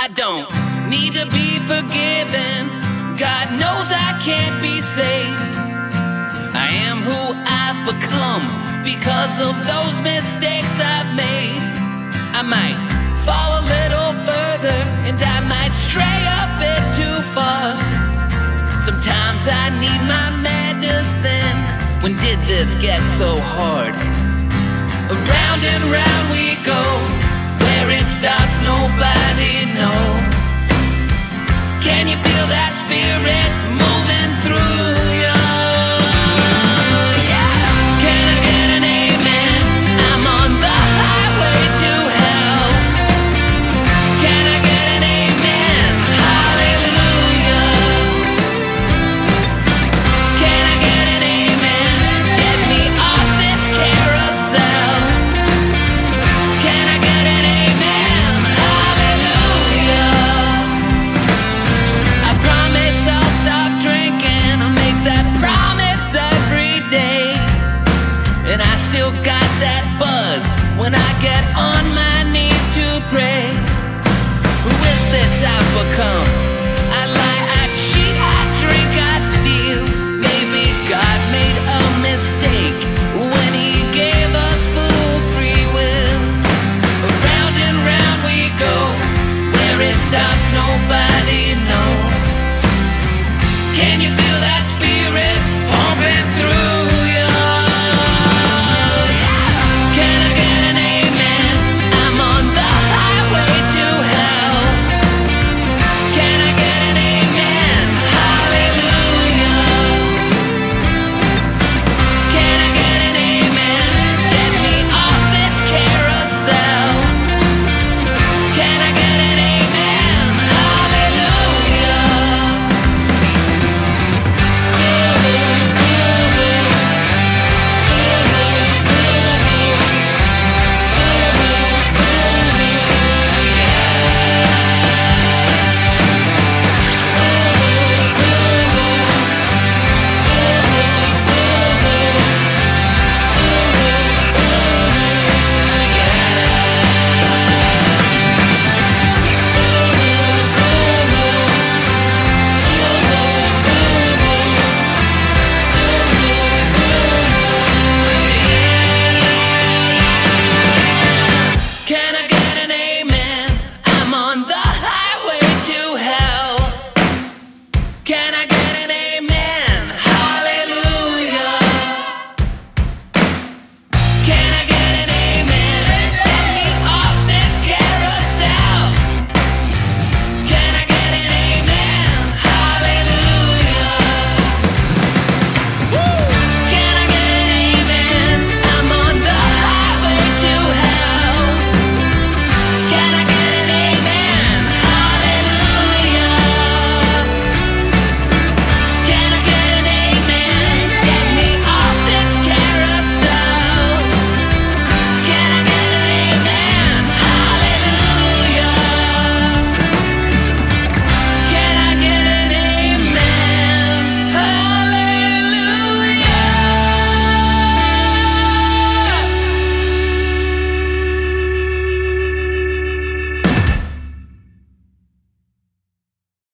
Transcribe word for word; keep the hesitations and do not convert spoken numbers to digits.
I don't need to be forgiven. God knows I can't be saved. I am who I've become because of those mistakes I've made. I might fall a little further and I might stray a bit too far. Sometimes I need my medicine. When did this get so hard? Around and round we go. Where it stops nobody knows. Can you feel that spirit moving through you?